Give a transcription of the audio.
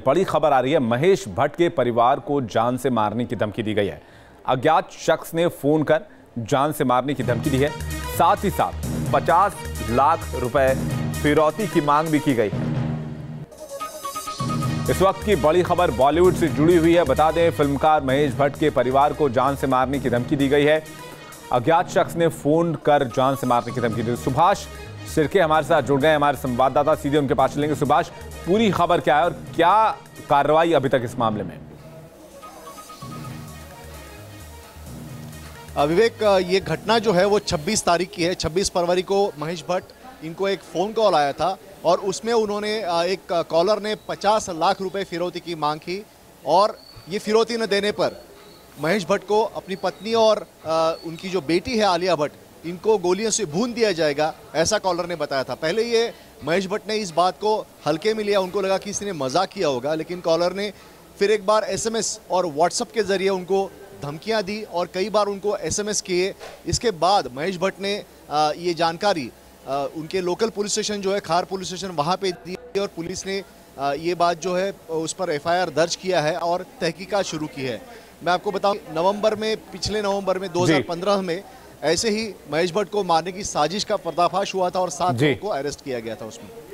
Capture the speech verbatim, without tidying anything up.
बड़ी खबर आ रही है। महेश भट्ट के परिवार को जान से मारने की धमकी दी गई है। अज्ञात शख्स ने फोन कर जान से मारने की धमकी दी है। साथ ही साथ पचास लाख रुपए फिरौती की मांग भी की गई है। इस वक्त की बड़ी खबर बॉलीवुड से जुड़ी हुई है। बता दें, फिल्मकार महेश भट्ट के परिवार को जान से मारने की धमकी दी गई है। अज्ञात शख्स ने फोन कर जान से मारने की धमकी दी। सुभाष सिरके हमारे साथ जुड़ गए, हमारे संवाददाता, सीधे उनके पास चलेंगे। सुभाष, पूरी खबर क्या है और क्या कार्रवाई अभी तक इस मामले में? विवेक, ये घटना जो है वो छब्बीस तारीख की है। छब्बीस फरवरी को महेश भट्ट इनको एक फ़ोन कॉल आया था और उसमें उन्होंने एक कॉलर ने पचास लाख रुपए फिरौती की मांग की और ये फिरौती न देने पर महेश भट्ट को अपनी पत्नी और उनकी जो बेटी है आलिया भट्ट, इनको गोलियों से भून दिया जाएगा, ऐसा कॉलर ने बताया था। पहले ये महेश भट्ट ने इस बात को हल्के में लिया, उनको लगा कि इसने मजाक किया होगा, लेकिन कॉलर ने फिर एक बार एसएमएस और व्हाट्सएप के ज़रिए उनको धमकियां दी और कई बार उनको एसएमएस किए। इसके बाद महेश भट्ट ने ये जानकारी उनके लोकल पुलिस स्टेशन जो है, खार पुलिस स्टेशन, वहाँ पे दी और पुलिस ने ये बात जो है उस पर एफआईआर दर्ज किया है और तहकीकात शुरू की है। मैं आपको बताऊं, नवंबर में, पिछले नवंबर में दो हज़ार पंद्रह में ऐसे ही महेश भट्ट को मारने की साजिश का पर्दाफाश हुआ था और सात लोगों को अरेस्ट किया गया था उसमें।